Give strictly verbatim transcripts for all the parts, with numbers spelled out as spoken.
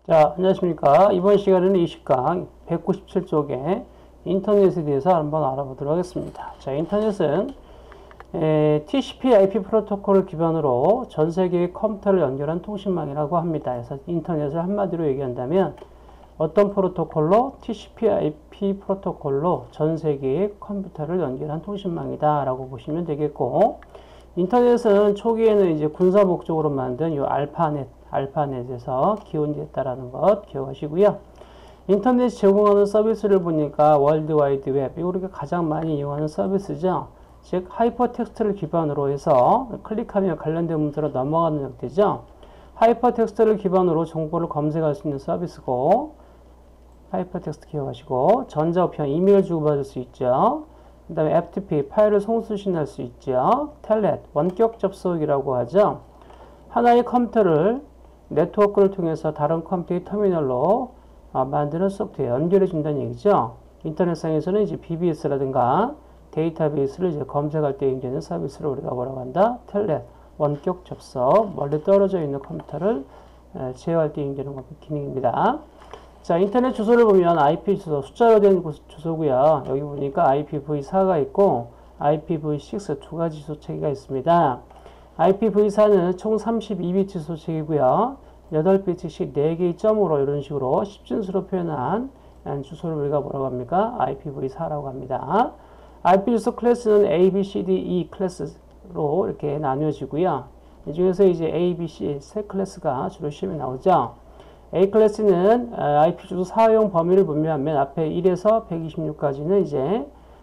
자, 안녕하십니까. 이번 시간에는 이십 강 백구십칠 쪽에 인터넷에 대해서 한번 알아보도록 하겠습니다. 자, 인터넷은 에, 티씨피 아이피 프로토콜을 기반으로 전 세계의 컴퓨터를 연결한 통신망이라고 합니다. 그래서 인터넷을 한마디로 얘기한다면 어떤 프로토콜로? 티씨피 아이피 프로토콜로 전 세계의 컴퓨터를 연결한 통신망이다 라고 보시면 되겠고, 인터넷은 초기에는 이제 군사 목적으로 만든 이 알파넷, 알파넷에서 기원됐다라는 것 기억하시고요. 인터넷 제공하는 서비스를 보니까 월드와이드 웹, 이거 우리가 가장 많이 이용하는 서비스죠. 즉 하이퍼텍스트를 기반으로 해서 클릭하면 관련된 문서로 넘어가는 형태죠. 하이퍼텍스트를 기반으로 정보를 검색할 수 있는 서비스고, 하이퍼텍스트 기억하시고, 전자우편, 이메일 주고받을 수 있죠. 그 다음에 에프티피, 파일을 송수신할 수 있죠. 텔넷, 원격 접속이라고 하죠. 하나의 컴퓨터를 네트워크를 통해서 다른 컴퓨터의 터미널로 어, 만드는 소프트웨어 연결해 준다는 얘기죠. 인터넷상에서는 이제 비비에스라든가 데이터베이스를 이제 검색할 때 이용되는 서비스를 우리가 뭐라고 한다? 텔넷, 원격 접속, 멀리 떨어져 있는 컴퓨터를 에, 제어할 때 이용되는 기능입니다. 자, 인터넷 주소를 보면 아이피 주소, 숫자로 된 주소고요. 여기 보니까 아이피브이 포가 있고 아이피브이 식스 두 가지 주소 체계가 있습니다. 아이피브이 포는 총 삼십이 비트 주소 체계고요. 여덟 비트씩 네 개의 점으로 이런 식으로 십 진수로 표현한 주소를 우리가 뭐라고 합니까? 아이피브이 포라고 합니다. 아이피 주소 클래스는 A, B, C, D, E 클래스로 이렇게 나뉘어지고요. 이 중에서 이제 A, B, C 세 클래스가 주로 시험에 나오죠. A 클래스는 아이피 주소 사용 범위를 보면 맨 앞에 일에서 백이십육까지는 이제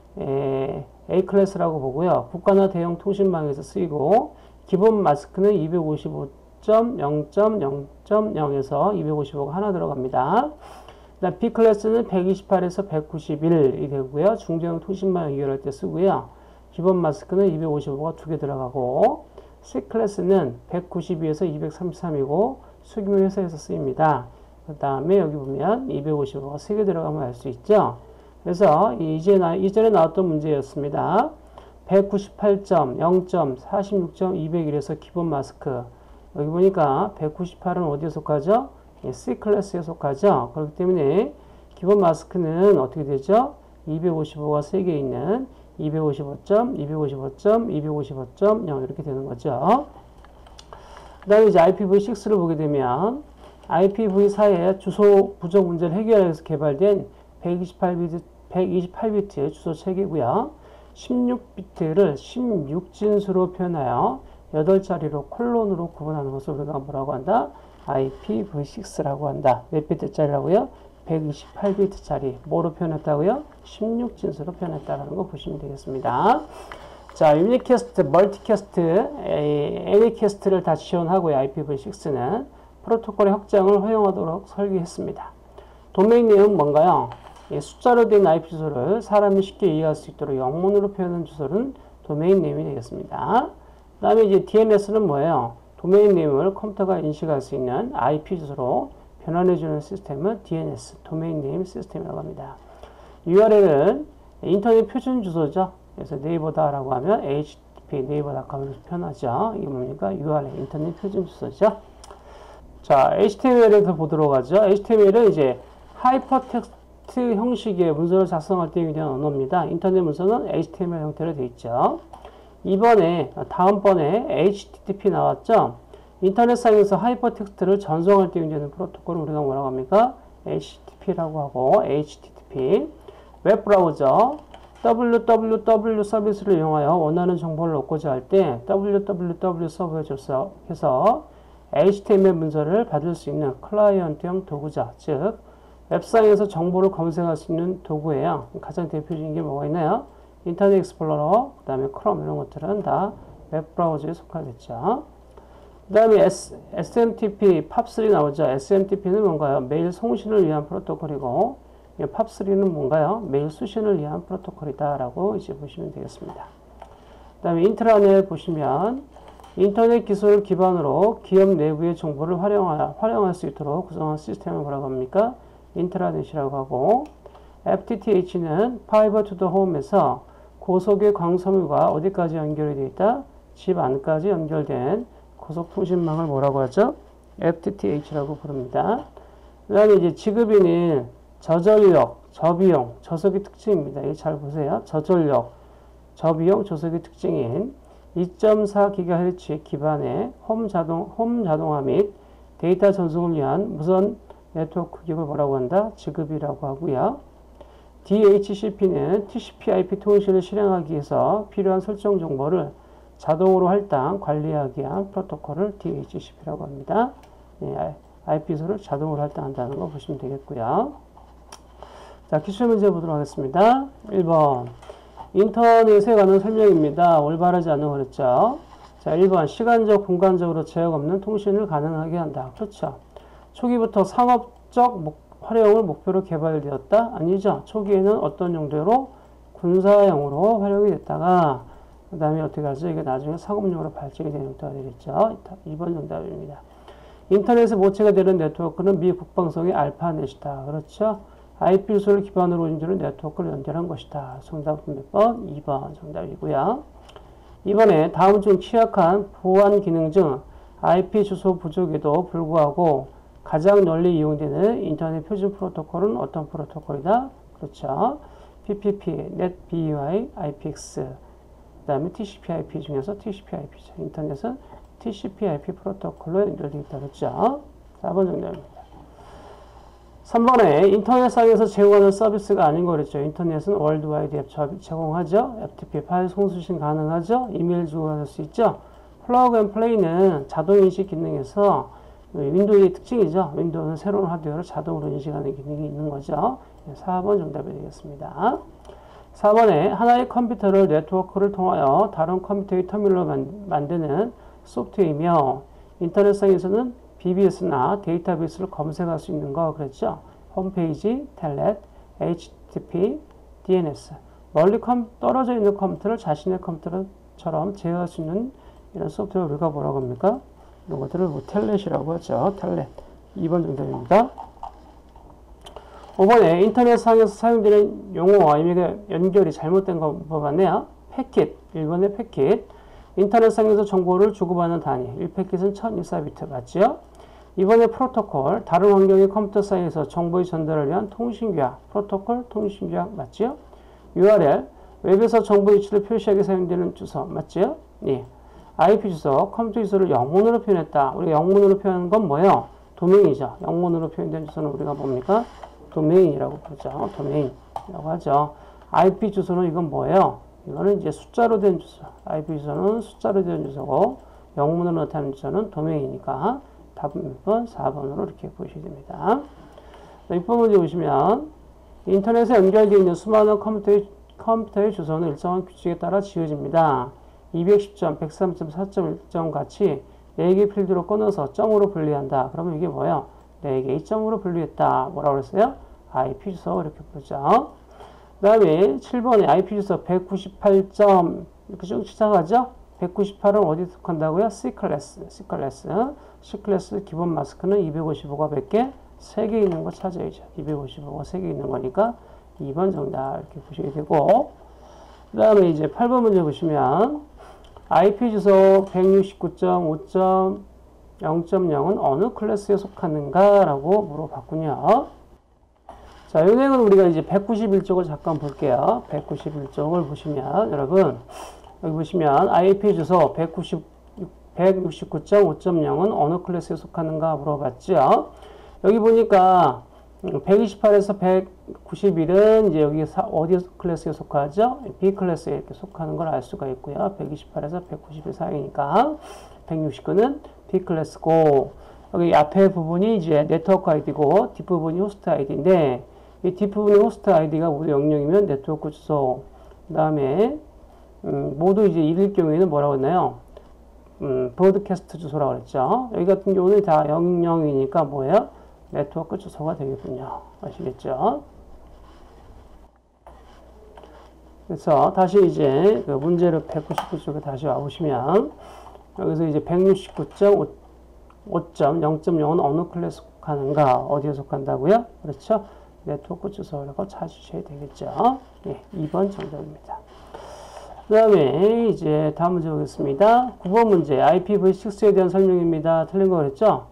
A 클래스라고 보고요. 국가나 대형 통신망에서 쓰이고, 기본 마스크는 이백오십오 점 영 점 영 점 영에서 이백오십오가 하나 들어갑니다. 그다음 B 클래스는 백이십팔에서 백구십일이 되고요. 중대형 통신망 연결할 때 쓰고요. 기본 마스크는 이백오십오가 두 개 들어가고, C 클래스는 백구십이에서 이백삼십삼이고 수규모 회사에서 쓰입니다. 그 다음에 여기 보면 이백오십오가 세 개 들어가면 알 수 있죠. 그래서 이제 나, 이전에 나왔던 문제였습니다. 백구십팔 점 영 점 사십육 점 이백일에서 기본 마스크. 여기 보니까 백구십팔은 어디에 속하죠? C 클래스에 속하죠. 그렇기 때문에 기본 마스크는 어떻게 되죠? 이백오십오가 세 개 있는 이백오십오 점, 이백오십오 점, 이백오십오 점 영 이렇게 되는 거죠. 그 다음에 이제 아이피브이 식스를 보게 되면 아이피브이 포의 주소 부족 문제를 해결하기 위해서 개발된 백이십팔 비트, 백이십팔 비트의 주소 체계고요. 십육 비트를 십육 진수로 표현하여 여덟 자리로 콜론으로 구분하는 것을 우리가 뭐라고 한다? 아이피브이 식스라고 한다. 몇 비트짜리라고요? 백이십팔 비트짜리. 뭐로 표현했다고요? 십육 진수로 표현했다라는 거 보시면 되겠습니다. 자, 유니캐스트, 멀티캐스트, 애니캐스트를 다 지원하고요. 아이피브이 식스는 프로토콜의 확장을 허용하도록 설계했습니다. 도메인 네임은 뭔가요? 예, 숫자로 된 아이피 주소를 사람이 쉽게 이해할 수 있도록 영문으로 표현한 주소는 도메인 네임이 되겠습니다. 그 다음에 이제 디엔에스는 뭐예요? 도메인 네임을 컴퓨터가 인식할 수 있는 아이피 주소로 변환해주는 시스템은 디엔에스, 도메인 네임 시스템이라고 합니다. 유알엘은 인터넷 표준 주소죠. 그래서 네이버다라고 하면 에이치티티피 네이버 닷컴으로 표현하죠. 이게 뭡니까? 유알엘 인터넷 표준 주소죠. 자, 에이치티엠엘을 더 보도록 하죠. 에이치티엠엘은 이제 하이퍼텍스트 형식의 문서를 작성할 때 유리한 언어입니다. 인터넷 문서는 에이치티엠엘 형태로 되어 있죠. 이번에 다음번에 에이치티티피 나왔죠. 인터넷상에서 하이퍼텍스트를 전송할 때 유리한 프로토콜을 우리가 뭐라고 합니까? 에이치티티피라고 하고, 에이치티티피 웹브라우저 더블유더블유더블유 서비스를 이용하여 원하는 정보를 얻고자 할 때 더블유더블유더블유 서버에 접속해서 에이치티엠엘 문서를 받을 수 있는 클라이언트형 도구죠. 즉 웹상에서 정보를 검색할 수 있는 도구예요. 가장 대표적인 게 뭐가 있나요? 인터넷 익스플로러, 그 다음에 크롬 이런 것들은 다 웹브라우저에 속하겠죠. 그 다음에 에스엠티피, 팝쓰리 나오죠. 에스엠티피는 뭔가요? 메일 송신을 위한 프로토콜이고, 팝쓰리는 뭔가요? 메일 수신을 위한 프로토콜이다 라고 이제 보시면 되겠습니다. 그 다음에 인트라넷 보시면 인터넷 기술을 기반으로 기업 내부의 정보를 활용하, 활용할 수 있도록 구성한 시스템을 뭐라고 합니까? 인트라넷이라고 하고, 에프티티에이치는 Fiber to the Home에서 고속의 광섬유가 어디까지 연결이 되어 있다? 집 안까지 연결된 고속통신망을 뭐라고 하죠? 에프티티에이치라고 부릅니다. 그 다음에 이제 지급인은 저전력, 저비용, 저속의 특징입니다. 이거 잘 보세요. 저전력, 저비용, 저속의 특징인 이 점 사 기가헤르츠 기반의 홈 자동, 홈 자동화 및 데이터 전송을 위한 무선 네트워크 기업을 뭐라고 한다? 지급이라고 하고요. 디에이치시피는 티씨피아이피 통신을 실행하기 위해서 필요한 설정 정보를 자동으로 할당, 관리하기 위한 프로토콜을 디에이치시피라고 합니다. 네, 아이피소를 자동으로 할당한다는 거 보시면 되겠고요. 자, 기출 문제 보도록 하겠습니다. 일 번. 인터넷에 관한 설명입니다. 올바르지 않은 거 그랬죠. 자, 일 번. 시간적, 공간적으로 제약 없는 통신을 가능하게 한다. 그렇죠. 초기부터 상업적 목, 활용을 목표로 개발되었다? 아니죠. 초기에는 어떤 용도로? 군사용으로 활용이 됐다가 그 다음에 어떻게 하죠? 이게 나중에 상업용으로 발전이 되는 용도가 되겠죠. 이 번 정답입니다. 인터넷에 모체가 되는 네트워크는 미 국방성의 알파넷이다. 그렇죠. 아이피 주소를 기반으로 운영되는 네트워크를 연결한 것이다. 정답은 몇 번? 이 번 정답이고요. 이번에 다음 중 취약한 보안 기능 중 아이피 주소 부족에도 불구하고 가장 널리 이용되는 인터넷 표준 프로토콜은 어떤 프로토콜이다? 그렇죠. 피피피, NetBEY, 아이피엑스, 그 다음에 티씨피아이피 중에서 티씨피아이피죠. 인터넷은 티씨피아이피 프로토콜로 연결되어 있다. 그렇죠. 사 번 정답입니다. 삼 번에 인터넷상에서 제공하는 서비스가 아닌 거 그랬죠. 인터넷은 월드와이드 앱 제공하죠. 에프티피 파일 송수신 가능하죠. 이메일 주고받을 수 있죠. 플러그 앤 플레이는 자동인식 기능에서 윈도우의 특징이죠. 윈도우는 새로운 하드웨어를 자동으로 인식하는 기능이 있는 거죠. 사 번 정답이 되겠습니다. 사 번에 하나의 컴퓨터를 네트워크를 통하여 다른 컴퓨터의 터미널로 만, 만드는 소프트웨어이며 인터넷상에서는 비비에스나 데이터베이스를 검색할 수 있는 거 그랬죠. 홈페이지, 텔넷, 에이치티티피, 디엔에스 멀리 컴, 떨어져 있는 컴퓨터를 자신의 컴퓨터처럼 제어할 수 있는 이런 소프트웨어 우리가 뭐라고 합니까? 이런 것들을 뭐 텔넷이라고 하죠. 텔넷. 이 번 정답입니다. 오 번에 인터넷상에서 사용되는 용어와 의미가 연결이 잘못된 거 뽑았네요. 패킷. 일 번의 패킷. 인터넷상에서 정보를 주고받는 단위. 일 패킷은 천이십사 비트 맞죠? 이번에 프로토콜. 다른 환경의 컴퓨터 사이에서 정보의 전달을 위한 통신규약. 프로토콜 통신규약 맞죠? 유알엘. 웹에서 정보 위치를 표시하게 사용되는 주소 맞죠? 예. 아이피 주소, 컴퓨터 주소를 영문으로 표현했다. 우리가 영문으로 표현한 건 뭐예요? 도메인이죠. 영문으로 표현된 주소는 우리가 뭡니까? 도메인이라고 부르죠. 도메인이라고 하죠. 아이피 주소는 이건 뭐예요? 이거는 이제 숫자로 된 주소. 아이피 주소는 숫자로 된 주소고 영문으로 나타나는 주소는 도메인이니까 답은 몇 번? 사 번으로 이렇게 보시게 됩니다. 육 번 문제 보시면 인터넷에 연결되어 있는 수많은 컴퓨터의, 컴퓨터의 주소는 일정한 규칙에 따라 지어집니다. 이백십 점, 백삼 점, 사 점 일 점 같이 네 개 필드로 끊어서 점으로 분리한다. 그러면 이게 뭐예요? 네 개의 점으로 분리했다. 뭐라고 그랬어요? 아이피 주소 이렇게 부르죠. 그 다음에 칠 번에 아이피 주소 백구십팔 점 이렇게 쭉 시작하죠. 백구십팔은 어디에 속한다고요? C클래스. C클래스. C클래스 기본 마스크는 이백오십오가 몇 개? 세 개 있는 거 찾아야죠. 이백오십오가 세 개 있는 거니까 이 번 정답 이렇게 보시게 되고 그 다음에 이제 팔 번 문제 보시면 아이피 주소 백육십구 점 오 점 영 점 영은 어느 클래스에 속하는가? 라고 물어봤군요. 자, 은행은 우리가 이제 백구십일 쪽을 잠깐 볼게요. 백구십일 쪽을 보시면, 여러분, 여기 보시면 아이피 주소 백육십구 점 오 점 영은 어느 클래스에 속하는가 물어봤죠. 여기 보니까 백이십팔에서 백구십일은 이제 여기 어디 클래스에 속하죠? B 클래스에 이렇게 속하는 걸 알 수가 있고요. 백이십팔에서 백구십일 사이니까 백육십구는 B 클래스고 여기 앞에 부분이 이제 네트워크 아이디고 뒷부분이 호스트 아이디인데 이 뒷부분의 호스트 아이디가 모두 영영이면 네트워크 주소 그 다음에 음, 모두 이제 일일 경우에는 뭐라고 했나요? 음, 브로드캐스트 주소라고 그랬죠. 여기 같은 경우는 다 영영이니까 뭐예요? 네트워크 주소가 되겠군요. 아시겠죠? 그래서 다시 이제 그 문제를 백구십구 쪽에 다시 와보시면 여기서 이제 백육십구 점 오 점 영 점 영은 어느 클래스 속하는가? 어디에 속한다고요? 그렇죠? 네트워크 주소라고 찾으셔야 되겠죠? 예, 이 번 정답입니다. 그 다음에 이제 다음 문제 보겠습니다. 구 번 문제 아이피브이 식스에 대한 설명입니다. 틀린 거 그랬죠?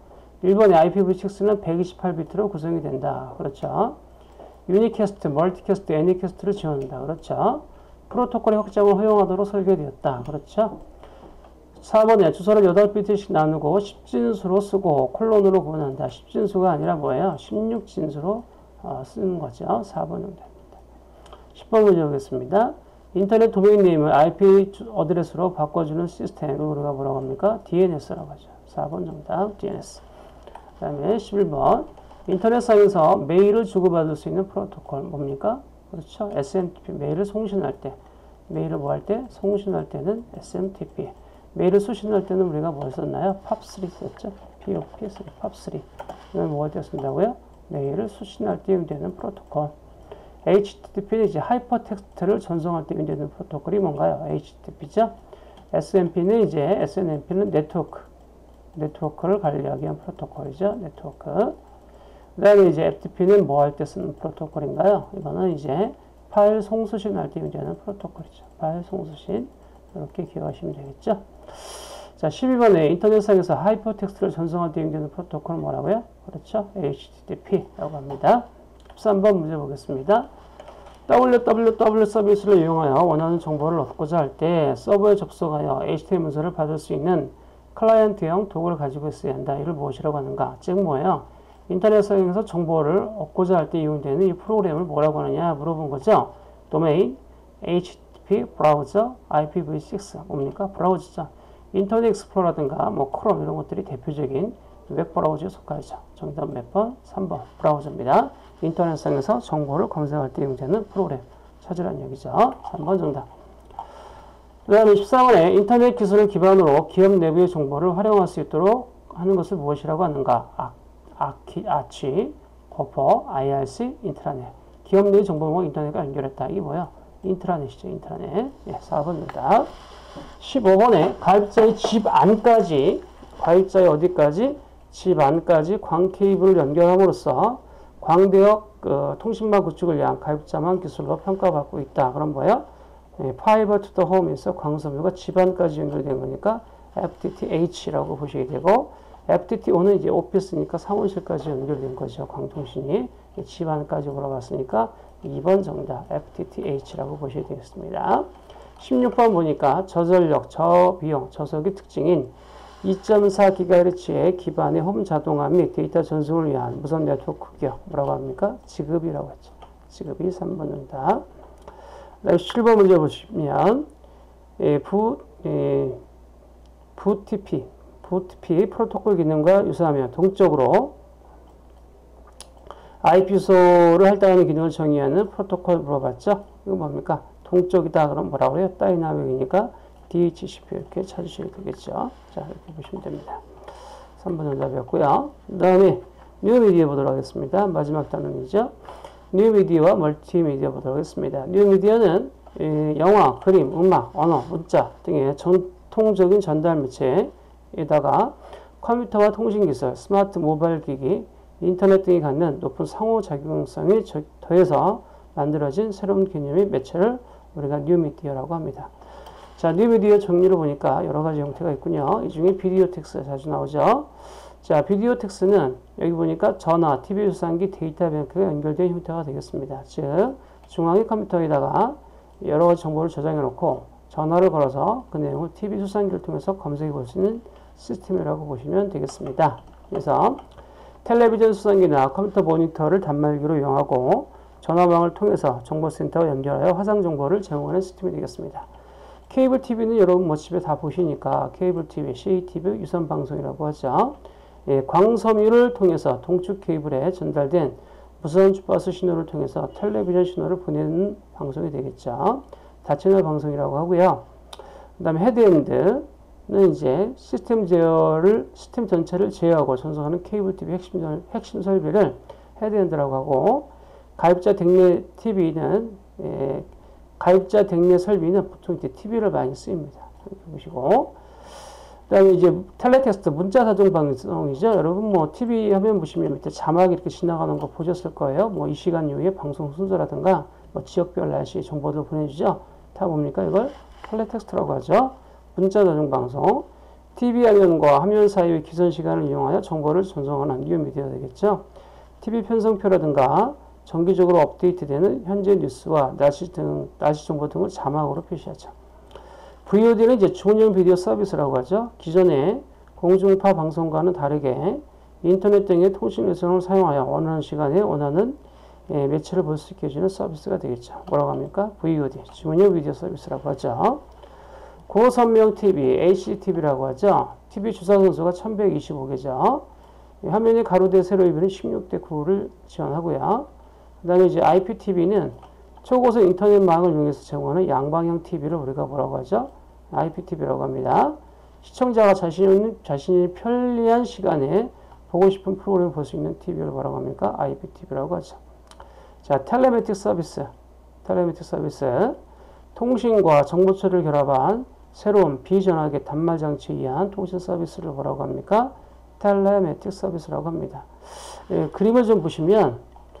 일 번의 아이피브이 식스는 백이십팔 비트로 구성이 된다. 그렇죠. 유니캐스트, 멀티캐스트, 애니캐스트를 지원한다. 그렇죠. 프로토콜의 확장을 허용하도록 설계되었다. 그렇죠. 사 번에 주소를 여덟 비트씩 나누고 십 진수로 쓰고 콜론으로 구분한다. 십 진수가 아니라 뭐예요? 십육 진수로 어, 쓰는 거죠. 사 번 정도입니다. 십 번 문제 보겠습니다. 인터넷 도메인 네임을 아이피 어드레스로 바꿔주는 시스템을 우리가 뭐라고 합니까? 디엔에스라고 하죠. 사 번 정답 디엔에스. 그 다음에 십일 번 인터넷상에서 메일을 주고받을 수 있는 프로토콜 뭡니까? 그렇죠. 에스엠티피 메일을 송신할 때 메일을 뭐 할 때? 송신할 때는 에스엠티피 메일을 수신할 때는 우리가 뭘 썼나요? 팝쓰리 썼죠. 피오피, 팝쓰리 이건 뭐할 때 쓴다고요? 메일을 수신할 때 이용되는 프로토콜. 에이치티티피는 이제 하이퍼텍스트를 전송할 때 이용되는 프로토콜이 뭔가요? 에이치티티피죠. 에스엠피는 이제 에스엔엠피는 네트워크 네트워크를 관리하기 위한 프로토콜이죠. 네트워크. 그 다음에 이제 에프티피는 뭐 할 때 쓰는 프로토콜인가요? 이거는 이제 파일 송수신 할 때 이용되는 프로토콜이죠. 파일 송수신. 이렇게 기억하시면 되겠죠. 자, 십이 번에 인터넷상에서 하이퍼텍스트를 전송할 때 이용되는 프로토콜은 뭐라고요? 그렇죠. 에이치티티피라고 합니다. 십삼 번 문제 보겠습니다. 더블유더블유더블유 서비스를 이용하여 원하는 정보를 얻고자 할 때 서버에 접속하여 에이치티엠엘 문서를 받을 수 있는 클라이언트형 도구를 가지고 있어야 한다. 이를 무엇이라고 하는가? 즉 뭐예요? 인터넷상에서 정보를 얻고자 할 때 이용되는 이 프로그램을 뭐라고 하느냐 물어본 거죠. 도메인, 에이치티티피, 브라우저, 아이피브이 식스 뭡니까? 브라우저죠. 인터넷 익스플로러라든가 뭐 크롬 이런 것들이 대표적인 웹 브라우저에 속하죠. 정답 몇 번? 삼 번 브라우저입니다. 인터넷상에서 정보를 검색할 때 이용되는 프로그램 찾으라는 얘기죠. 삼 번 정답. 그 다음에 십사 번에 인터넷 기술을 기반으로 기업 내부의 정보를 활용할 수 있도록 하는 것을 무엇이라고 하는가? 아, 아키, 아치, 고퍼, 아이알씨, 인트라넷. 기업 내의 정보와 인터넷과 연결했다. 이게 뭐야? 인트라넷이죠. 인트라넷. 예, 사 번 정답. 십오 번에 가입자의 집 안까지 가입자의 어디까지? 집 안까지 광 케이블을 연결함으로써 광대역 그, 통신망 구축을 위한 가입자만 기술로 평가받고 있다. 그럼 뭐예요? 예, Fiber to the Home에서 광섬유가 집 안까지 연결된 거니까 에프티티에이치라고 보시게 되고 에프티티오는 이제 오피스니까 사무실까지 연결된 거죠. 광통신이 집 안까지 올라갔으니까 이 번 정답 에프티티에이치라고 보셔야 되겠습니다. 십육 번 보니까 저전력, 저비용, 저속의 특징인 이 점 사 기가헤르츠의 기반의 홈 자동화 및 데이터 전송을 위한 무선 네트워크 기업 뭐라고 합니까? 지급이라고 했죠. 지급이 삼 번 정답. 칠 번 문제 보시면 예, 부, 예, 브이티피, 브이티피 프로토콜 기능과 유사하며 동적으로 아이피 주소를 할당하는 기능을 정의하는 프로토콜 물어봤죠? 이거 뭡니까? 동적이다 그럼 뭐라고 해요? 다이나믹이니까 디에이치시피 이렇게 찾으셔야 되겠죠. 자, 이렇게 보시면 됩니다. 삼 번 정답이었고요. 그 다음에 뉴미디어 보도록 하겠습니다. 마지막 단원이죠. 뉴미디어와 멀티미디어 보도록 하겠습니다. 뉴미디어는 영화, 그림, 음악, 언어, 문자 등의 전통적인 전달 매체에다가 컴퓨터와 통신기술, 스마트 모바일 기기, 인터넷 등이 갖는 높은 상호작용성이 더해서 만들어진 새로운 개념의 매체를 우리가 뉴미디어라고 합니다. 자, 뉴미디어 정리를 보니까 여러 가지 형태가 있군요. 이 중에 비디오 텍스트가 자주 나오죠. 자, 비디오 텍스트는 여기 보니까 전화, 티비 수상기, 데이터 뱅크가 연결된 형태가 되겠습니다. 즉, 중앙의 컴퓨터에다가 여러 가지 정보를 저장해 놓고 전화를 걸어서 그 내용을 티비 수상기를 통해서 검색해 볼 수 있는 시스템이라고 보시면 되겠습니다. 그래서 텔레비전 수상기나 컴퓨터 모니터를 단말기로 이용하고 전화망을 통해서 정보센터와 연결하여 화상 정보를 제공하는 시스템이 되겠습니다. 케이블 티비는 여러분 뭐 집에 다 보시니까 케이블 티비, 씨티비 유선 방송이라고 하죠. 예, 광섬유를 통해서 동축 케이블에 전달된 무선 주파수 신호를 통해서 텔레비전 신호를 보내는 방송이 되겠죠. 다채널 방송이라고 하고요. 그 다음에 헤드엔드는 이제 시스템 제어를, 시스템 전체를 제어하고 전송하는 케이블 티비 핵심, 핵심 설비를 헤드엔드라고 하고, 가입자 댁내 티비는, 예, 가입자 댁내 설비는 보통 이제 티비를 많이 쓰입니다. 이렇게 보시고. 그 다음에 이제 텔레텍스트, 문자 사정 방송이죠. 여러분 뭐 티비 화면 보시면 밑에 자막이 이렇게 지나가는 거 보셨을 거예요. 뭐 이 시간 이후에 방송 순서라든가 뭐 지역별 날씨 정보들 보내주죠. 다 뭡니까? 이걸 텔레텍스트라고 하죠. 문자 사정 방송. 티비 화면과 화면 사이의 기선 시간을 이용하여 정보를 전송하는 뉴 미디어가 되겠죠. 티비 편성표라든가 정기적으로 업데이트되는 현재 뉴스와 날씨 등, 날씨 정보 등을 자막으로 표시하죠. 브이오디는 이제 중원형 비디오 서비스라고 하죠. 기존의 공중파 방송과는 다르게 인터넷 등의 통신 회선을 사용하여 원하는 시간에 원하는 예, 매체를 볼 수 있게 해주는 서비스가 되겠죠. 뭐라고 합니까? 브이오디, 중원형 비디오 서비스라고 하죠. 고선명 티비, 에이치디티비라고 하죠. 티비 주사 선수가 천백이십오 개죠. 화면이 가로대 세로 이비는 십육 대 구를 지원하고요. 그 다음에 이제 아이피티비는 초고속 인터넷망을 이용해서 제공하는 양방향 티비를 우리가 뭐라고 하죠? 아이피티비라고 합니다. 시청자가 자신이, 자신이 편리한 시간에 보고 싶은 프로그램을 볼 수 있는 티비를 뭐라고 합니까? 아이피티비라고 하죠. 자, 텔레매틱 서비스. 텔레매틱 서비스. 통신과 정보 처리를 결합한 새로운 비전화계 단말 장치에 의한 통신 서비스를 뭐라고 합니까? 텔레매틱 서비스라고 합니다. 예, 그림을 좀 보시면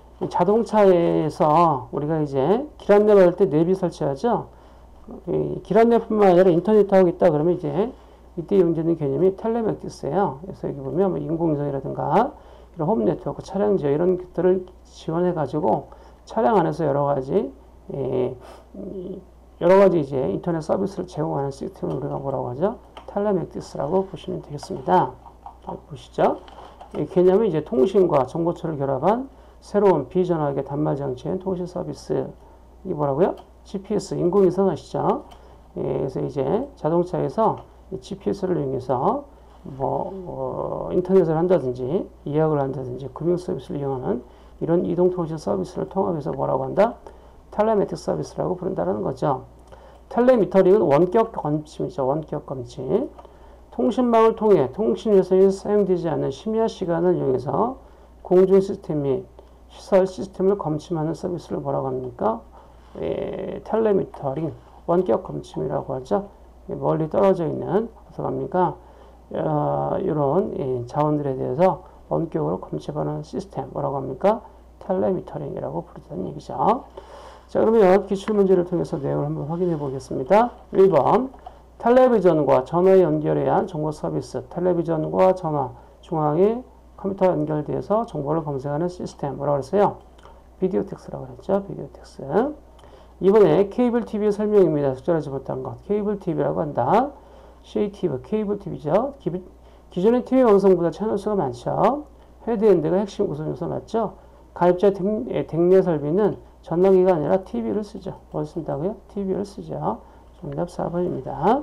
자동차에서 우리가 이제 길 안내 받을 때 내비 설치하죠. 이 길 안내뿐만 아니라 인터넷 하고 있다 그러면 이제 이때 이용되는 개념이 텔레매틱스예요. 그래서 여기 보면 뭐 인공위성이라든가 이런 홈 네트워크, 차량 지역 이런 것들을 지원해 가지고 차량 안에서 여러 가지 예, 여러 가지 이제 인터넷 서비스를 제공하는 시스템을 우리가 뭐라고 하죠? 텔레매틱스라고 보시면 되겠습니다. 보시죠. 이 개념은 이제 통신과 정보처를 결합한 새로운 비전화계 단말 장치의 통신 서비스. 이게 뭐라고요? 지피에스, 인공위성 아시죠? 예, 그래서 이제 자동차에서 이 지피에스를 이용해서 뭐, 어, 인터넷을 한다든지, 예약을 한다든지, 금융 서비스를 이용하는 이런 이동통신 서비스를 통합해서 뭐라고 한다? 텔레매틱 서비스라고 부른다는 거죠. 텔레미터링은 원격 검침이죠. 원격 검침. 통신망을 통해 통신회선이 사용되지 않는 심야 시간을 이용해서 공중 시스템 및 시설 시스템을 검침하는 서비스를 뭐라고 합니까? 예, 텔레미터링, 원격 검침이라고 하죠. 예, 멀리 떨어져 있는, 어디서 갑니까? 어, 이런 예, 자원들에 대해서 원격으로 검침하는 시스템, 뭐라고 합니까? 텔레미터링이라고 부르다는 얘기죠. 자, 그러면 기출문제를 통해서 내용을 한번 확인해 보겠습니다. 일 번, 텔레비전과 전화에 연결해야 한 정보 서비스, 텔레비전과 전화 중앙에 컴퓨터 연결돼서 정보를 검색하는 시스템, 뭐라고 그랬어요? 비디오 텍스라고 그랬죠? 비디오 텍스. 이번에 케이블 티비의 설명입니다. 숙제하지 못한 것. 케이블 티비라고 한다. 씨에이티브, 케이블 티비죠. 기, 기존의 티비 방송보다 채널 수가 많죠. 헤드엔드가 핵심 구성 요소 맞죠? 가입자 댁내 설비는 전화기가 아니라 티비를 쓰죠. 뭘 쓴다고요? 티비를 쓰죠. 정답 사 번입니다.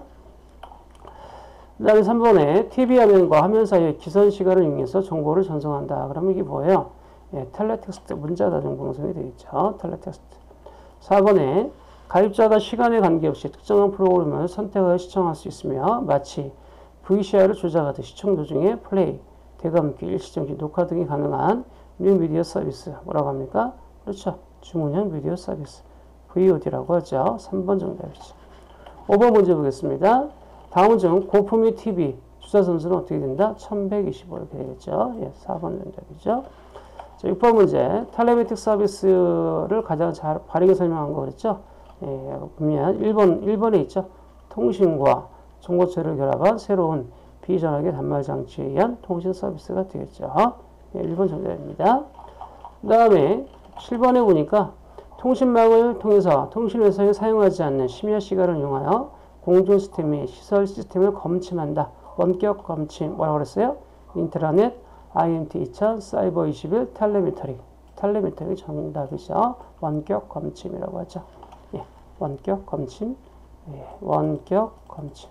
그 다음에 삼 번에 티비 화면과 화면 사이의 기선 시간을 이용해서 정보를 전송한다. 그러면 이게 뭐예요? 예, 텔레텍스트 문자 다중 방송이 되겠죠. 텔레텍스트. 사 번에 가입자가 시간에 관계없이 특정한 프로그램을 선택하여 시청할 수 있으며 마치 브이씨알을 조작하듯 시청 도중에 플레이, 대감기, 일시정지, 녹화 등이 가능한 뉴 미디어 서비스. 뭐라고 합니까? 그렇죠. 중원형 미디어 서비스. 브이오디라고 하죠. 삼 번 정답이죠. 오 번 문제 보겠습니다. 다음 중 고품위 티비 주사 선수는 어떻게 된다? 천백이십오 이렇게 되겠죠. 예, 사 번 정답이죠. 자, 육 번 문제. 텔레매틱 서비스를 가장 잘 바르게 설명한 거 그랬죠? 예, 보면 일 번, 일 번에 있죠. 통신과 정보처리를 결합한 새로운 비전화계 단말 장치에 의한 통신 서비스가 되겠죠. 예, 일 번 정답입니다. 그 다음에 칠 번에 보니까 통신망을 통해서 통신회선이 사용하지 않는 심야 시간을 이용하여 공중 시스템 및 시설 시스템을 검침한다. 원격 검침. 뭐라고 그랬어요? 인트라넷, 아이엠티 이천, 사이버 이십일, 텔레미터링. 텔레미터링이 정답이죠. 원격 검침이라고 하죠. 예, 원격 검침. 예, 원격 검침.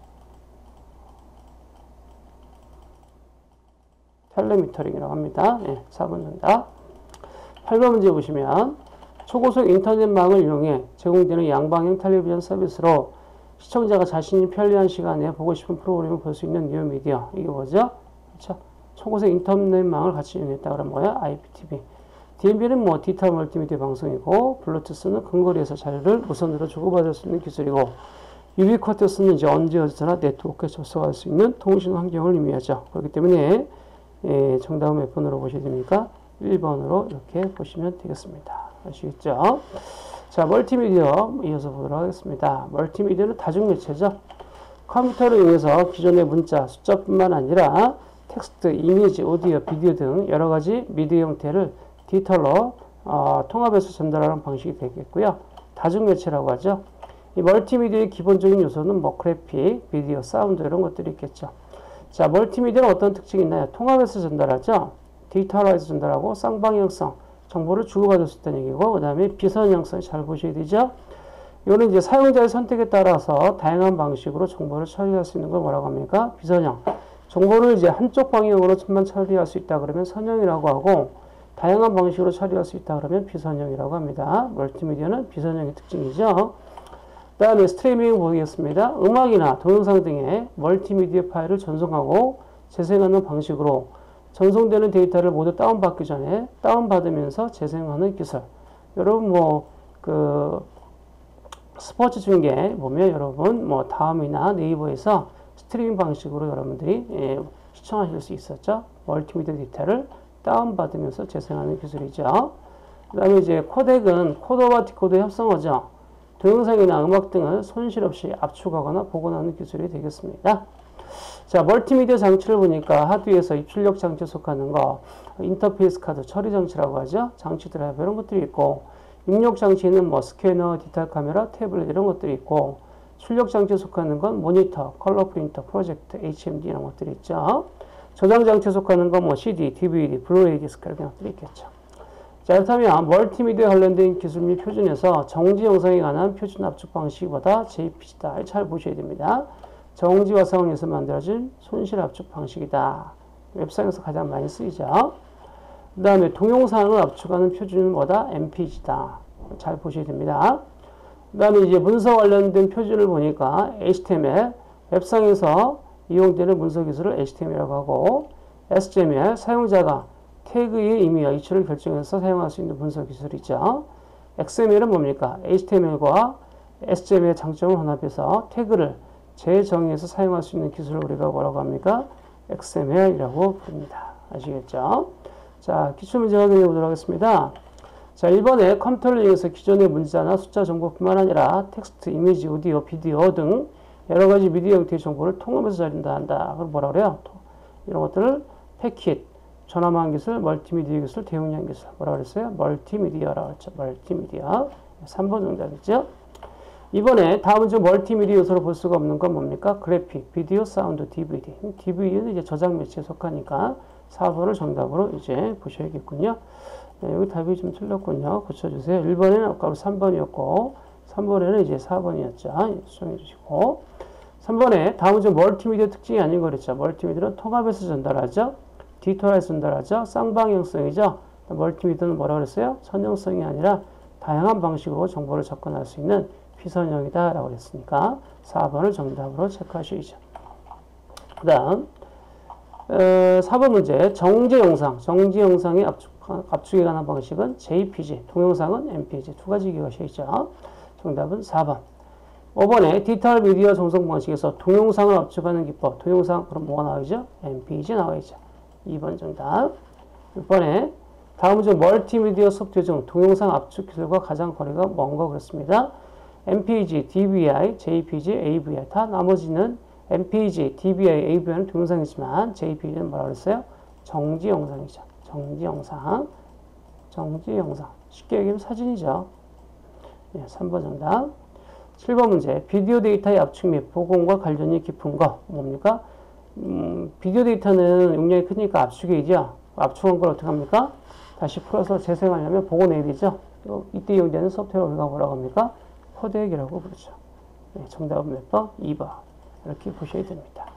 텔레미터링이라고 합니다. 예, 사 번 정답. 팔 번 문제 보시면 초고속 인터넷망을 이용해 제공되는 양방향 텔레비전 서비스로 시청자가 자신이 편리한 시간에 보고 싶은 프로그램을 볼 수 있는 뉴 미디어. 이게 뭐죠? 그렇죠? 초고속 인터넷망을 같이 이용했다 그러면 뭐야? 아이피티비. 디엠비는 뭐 디지털 멀티미디어 방송이고, 블루투스는 근거리에서 자료를 무선으로 주고받을 수 있는 기술이고, 유비쿼터스는 이제 언제 어디서나 네트워크에 접속할 수 있는 통신 환경을 의미하죠. 그렇기 때문에 예, 정답은 몇 번으로 보셔야 됩니까? 일 번으로 이렇게 보시면 되겠습니다. 아시겠죠? 자, 멀티미디어 이어서 보도록 하겠습니다. 멀티미디어는 다중매체죠. 컴퓨터를 이용해서 기존의 문자, 숫자뿐만 아니라 텍스트, 이미지, 오디오, 비디오 등 여러 가지 미디어 형태를 디지털로 어, 통합해서 전달하는 방식이 되겠고요. 다중매체라고 하죠. 이 멀티미디어의 기본적인 요소는 뭐 그래픽, 비디오, 사운드 이런 것들이 있겠죠. 자, 멀티미디어는 어떤 특징이 있나요? 통합해서 전달하죠. 디지털화해서 전달하고 쌍방향성, 정보를 주고받을 수 있다는 얘기고, 그 다음에 비선형성 잘 보셔야 되죠. 이거는 이제 사용자의 선택에 따라서 다양한 방식으로 정보를 처리할 수 있는 걸 뭐라고 합니까? 비선형. 정보를 이제 한쪽 방향으로만 처리할 수 있다 그러면 선형이라고 하고, 다양한 방식으로 처리할 수 있다 그러면 비선형이라고 합니다. 멀티미디어는 비선형의 특징이죠. 그 다음에 스트리밍 보겠습니다. 음악이나 동영상 등의 멀티미디어 파일을 전송하고 재생하는 방식으로 전송되는 데이터를 모두 다운받기 전에 다운받으면서 재생하는 기술. 여러분 뭐 그 스포츠 중계 보면 여러분 뭐 다음이나 네이버에서 스트리밍 방식으로 여러분들이 예, 시청하실 수 있었죠. 멀티미디어 데이터를 다운받으면서 재생하는 기술이죠. 그 다음에 이제 코덱은 코더와 디코더의 합성어죠. 동영상이나 음악 등을 손실 없이 압축하거나 복원하는 기술이 되겠습니다. 자, 멀티미디어 장치를 보니까 하드웨어에서 입출력 장치에 속하는 거, 인터페이스 카드 처리 장치라고 하죠. 장치 드라이브 이런 것들이 있고, 입력 장치는 뭐 스캐너, 디지털 카메라, 태블릿 이런 것들이 있고, 출력 장치에 속하는 건 모니터, 컬러 프린터, 프로젝터, 에이치엠디 이런 것들이 있죠. 저장 장치에 속하는 건 뭐 씨디, 디브이디, 블루레이 디스크 이런 것들이 있겠죠. 자, 그렇다면 멀티미디어 관련된 기술 및 표준에서 정지 영상에 관한 표준 압축 방식보다 제이피지다. 잘 보셔야 됩니다. 정지와 사용해서 만들어진 손실 압축 방식이다. 웹상에서 가장 많이 쓰이죠. 그 다음에 동영상을 압축하는 표준은 뭐다? 엠피지다. 잘 보셔야 됩니다. 그 다음에 이제 문서 관련된 표준을 보니까 에이치티엠엘, 웹상에서 이용되는 문서 기술을 에이치티엠엘이라고 하고, 에스지엠엘, 사용자가 태그의 의미와 이치를 결정해서 사용할 수 있는 문서 기술이죠. 엑스엠엘은 뭡니까? 에이치티엠엘과 에스지엠엘의 장점을 혼합해서 태그를 재정의해서 사용할 수 있는 기술을 우리가 뭐라고 합니까? 엑스엠엘이라고 부릅니다. 아시겠죠? 자, 기출문제 확인해 보도록 하겠습니다. 자, 일 번에 컴퓨터를 이용해서 기존의 문자나 숫자 정보뿐만 아니라 텍스트, 이미지, 오디오, 비디오 등 여러 가지 미디어 형태의 정보를 통합해서 전달한다 한다. 그럼 뭐라 그래요? 이런 것들을 패킷, 전화망 기술, 멀티미디어 기술, 대용량 기술. 뭐라 그랬어요? 멀티미디어라고 했죠. 멀티미디어. 삼 번 정답이죠. 이번에 다음은 좀 멀티미디어 요소로 볼 수가 없는 건 뭡니까? 그래픽, 비디오, 사운드, 디브이디. 디브이디는 이제 저장 매체에 속하니까 사 번을 정답으로 이제 보셔야겠군요. 네, 여기 답이 좀 틀렸군요. 고쳐주세요. 일 번에는 아까 삼 번이었고, 삼 번에는 이제 사 번이었죠. 수정해 주시고. 삼 번에 다음은 좀 멀티미디어 특징이 아닌 거 그랬죠. 멀티미디어는 통합해서 전달하죠. 디지털에서 전달하죠. 쌍방향성이죠. 멀티미디어는 뭐라 그랬어요? 선형성이 아니라 다양한 방식으로 정보를 접근할 수 있는 비선형이다 라고 그랬으니까 사 번을 정답으로 체크하셔야죠. 그 다음 어, 사 번 문제 정지 영상, 정지 영상의 압축, 압축에 관한 방식은 제이피지, 동영상은 엠피지 두 가지 기억하셔야죠. 정답은 사 번. 오 번에 디지털 미디어 전송 방식에서 동영상을 압축하는 기법, 동영상 그럼 뭐가 나와야죠? 엠피지 나와야죠. 이 번 정답. 육 번에 다음 중 멀티미디어 소프트웨어 중 동영상 압축 기술과 가장 거리가 먼 거 그렇습니다. 엠피지, 디비아이, 제이피지, 에이브이아이 다 나머지는 엠피지, 디비아이, 에이브이아이는 동영상이지만 제이피지는 뭐라 그랬어요? 정지 영상이죠. 정지 영상. 정지 영상. 쉽게 얘기하면 사진이죠. 네, 삼 번 정답. 칠 번 문제. 비디오 데이터의 압축 및 복원과 관련이 깊은 거 뭡니까? 음, 비디오 데이터는 용량이 크니까 압축이죠. 압축한 걸 어떻게 합니까? 다시 풀어서 재생하려면 복원해야 되죠. 이때 이용되는 소프트웨어 우리가 뭐라고 합니까? 코덱이라고 부르죠. 네, 정답은 몇 번? 이 번. 이렇게 보셔야 됩니다.